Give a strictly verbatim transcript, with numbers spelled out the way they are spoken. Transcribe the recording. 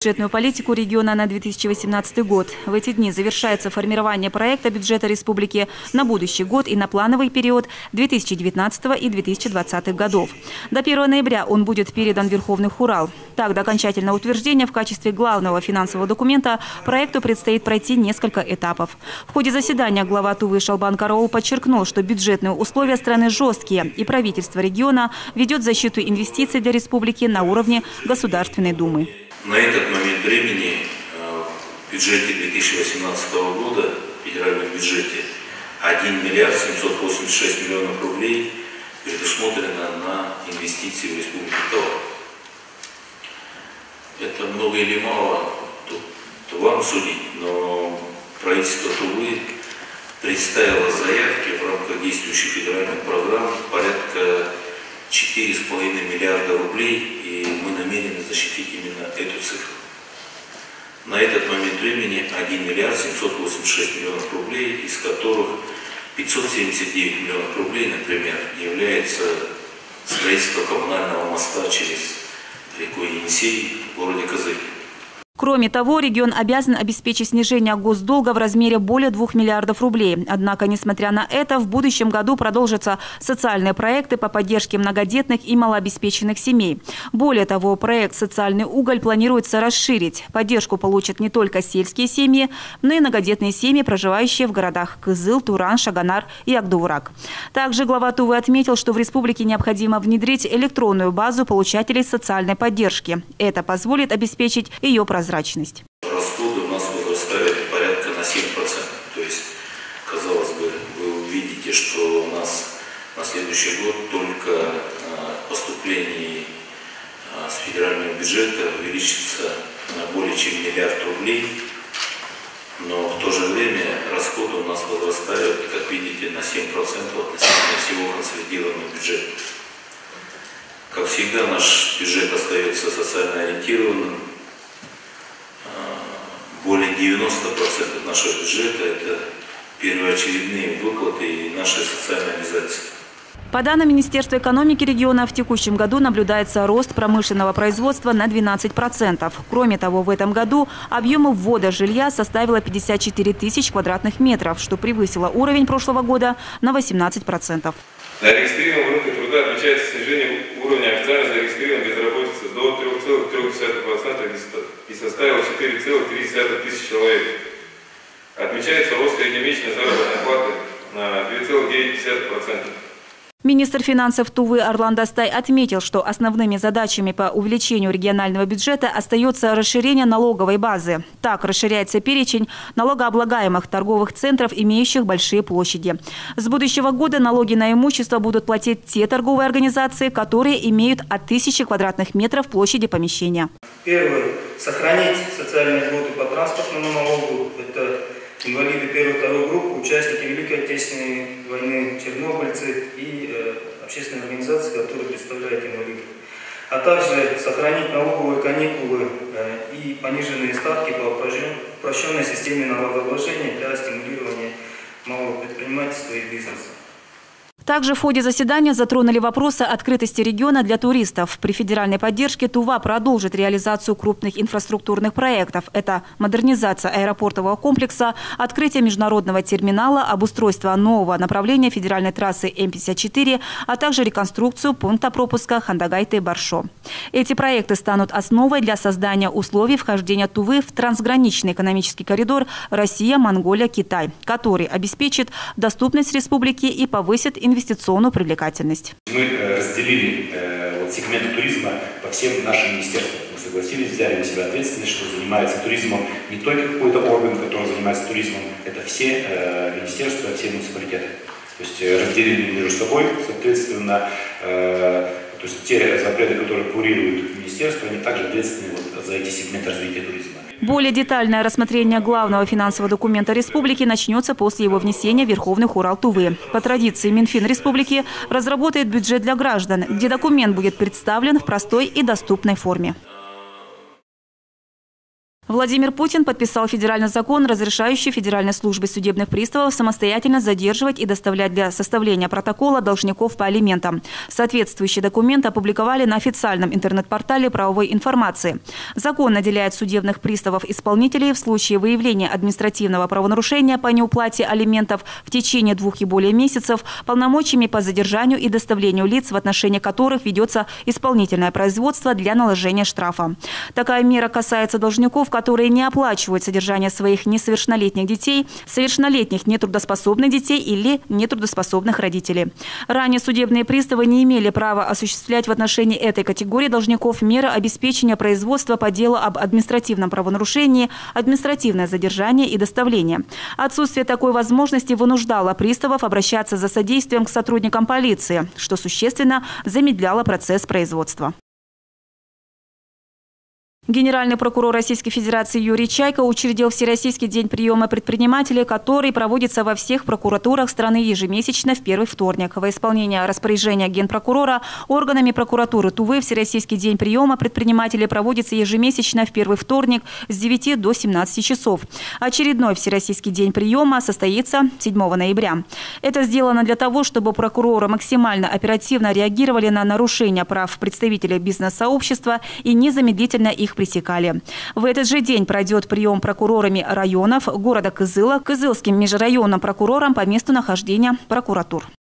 Бюджетную политику региона на две тысячи восемнадцатый год. В эти дни завершается формирование проекта бюджета республики на будущий год и на плановый период две тысячи девятнадцатого и две тысячи двадцатого годов. До первого ноября он будет передан в Верховный Хурал. Так, до окончательного утверждения в качестве главного финансового документа проекту предстоит пройти несколько этапов. В ходе заседания глава Тувы Шалбан Караул подчеркнул, что бюджетные условия страны жесткие, и правительство региона ведет защиту инвестиций для республики на уровне Государственной Думы. На этот момент времени в бюджете две тысячи восемнадцатого года, в федеральном бюджете, один миллиард семьсот восемьдесят шесть миллионов рублей предусмотрено на инвестиции в Республику Тува. Это много или мало, то, то вам судить, но правительство Тувы представило заявки в рамках действующих федеральных программ порядка четыре с половиной миллиарда рублей, и мы намерены защитить именно эту цифру. На этот момент времени один миллиард семьсот восемьдесят шесть миллионов рублей, из которых пятьсот семьдесят девять миллионов рублей, например, является строительство коммунального моста через реку Енисей в городе Кызыле. Кроме того, регион обязан обеспечить снижение госдолга в размере более двух миллиардов рублей. Однако, несмотря на это, в будущем году продолжатся социальные проекты по поддержке многодетных и малообеспеченных семей. Более того, проект «Социальный уголь» планируется расширить. Поддержку получат не только сельские семьи, но и многодетные семьи, проживающие в городах Кызыл, Туран, Шаганар и Агдоурак. Также глава Тувы отметил, что в республике необходимо внедрить электронную базу получателей социальной поддержки. Это позволит обеспечить ее прозрачность. Расходы у нас возрастают порядка на семь процентов. То есть, казалось бы, вы увидите, что у нас на следующий год только поступлений с федерального бюджета увеличится на более чем миллиард рублей. Но в то же время расходы у нас возрастают, как видите, на семь процентов относительно всего консолидированного бюджета. Как всегда, наш бюджет остается социально ориентированным. Более девяноста процентов нашего бюджета – это первоочередные выплаты и наши социальные обязательства. По данным Министерства экономики региона, в текущем году наблюдается рост промышленного производства на двенадцать процентов. Кроме того, в этом году объем ввода жилья составило пятьдесят четыре тысячи квадратных метров, что превысило уровень прошлого года на восемнадцать процентов. На регистрированном рынке труда отмечается снижение уровня официально зарегистрированной безработицы до трёх целых трёх десятых процента и составило четыре целых три десятых тысячи человек. Отмечается рост среднемесячной заработной платы на две целых девять десятых процента. Министр финансов Тувы Арлан Достай отметил, что основными задачами по увеличению регионального бюджета остается расширение налоговой базы. Так расширяется перечень налогооблагаемых торговых центров, имеющих большие площади. С будущего года налоги на имущество будут платить те торговые организации, которые имеют от тысячи квадратных метров площади помещения. Первое. Сохранить социальные льготы по транспортному налогу. Это инвалиды первой и второй группы, участники Великой Отечественной войны, чернобыльцы и э, общественные организации, которые представляют инвалидов. А также сохранить налоговые каникулы э, и пониженные ставки по упрощенной системе налогообложения для стимулирования малого предпринимательства и бизнеса. Также в ходе заседания затронули вопросы открытости региона для туристов. При федеральной поддержке Тува продолжит реализацию крупных инфраструктурных проектов. Это модернизация аэропортового комплекса, открытие международного терминала, обустройство нового направления федеральной трассы М пятьдесят четыре, а также реконструкцию пункта пропуска Хандагайты-Баршо. Эти проекты станут основой для создания условий вхождения Тувы в трансграничный экономический коридор Россия-Монголия-Китай, который обеспечит доступность республики и повысит инвестиции. инвестиционную привлекательность. Мы разделили э, вот, сегменты туризма по всем нашим министерствам. Мы согласились, взяли на себя ответственность, что занимается туризмом не только какой-то орган, который занимается туризмом, это все э, министерства, все муниципалитеты. То есть э, разделили между собой, соответственно, э, то есть те запреты, которые курируют министерство, они также ответственны вот, за эти сегменты развития туризма. Более детальное рассмотрение главного финансового документа республики начнется после его внесения в Верховный Хурал Тувы. По традиции Минфин республики разработает бюджет для граждан, где документ будет представлен в простой и доступной форме. Владимир Путин подписал федеральный закон, разрешающий Федеральной службе судебных приставов самостоятельно задерживать и доставлять для составления протокола должников по алиментам. Соответствующий документ опубликовали на официальном интернет-портале правовой информации. Закон наделяет судебных приставов-исполнителей в случае выявления административного правонарушения по неуплате алиментов в течение двух и более месяцев полномочиями по задержанию и доставлению лиц, в отношении которых ведется исполнительное производство для наложения штрафа. Такая мера касается должников, которые не оплачивают содержание своих несовершеннолетних детей, совершеннолетних нетрудоспособных детей или нетрудоспособных родителей. Ранее судебные приставы не имели права осуществлять в отношении этой категории должников меры обеспечения производства по делу об административном правонарушении, административное задержание и доставление. Отсутствие такой возможности вынуждало приставов обращаться за содействием к сотрудникам полиции, что существенно замедляло процесс производства. Генеральный прокурор Российской Федерации Юрий Чайка учредил Всероссийский день приема предпринимателей, который проводится во всех прокуратурах страны ежемесячно в первый вторник. Во исполнение распоряжения генпрокурора органами прокуратуры Тувы Всероссийский день приема предпринимателей проводится ежемесячно в первый вторник с девяти до семнадцати часов. Очередной Всероссийский день приема состоится седьмого ноября. Это сделано для того, чтобы прокуроры максимально оперативно реагировали на нарушения прав представителей бизнес-сообщества и незамедлительно их пресекали. В этот же день пройдет прием прокурорами районов города Кызыла, Кызылским межрайонным прокурором по месту нахождения прокуратур.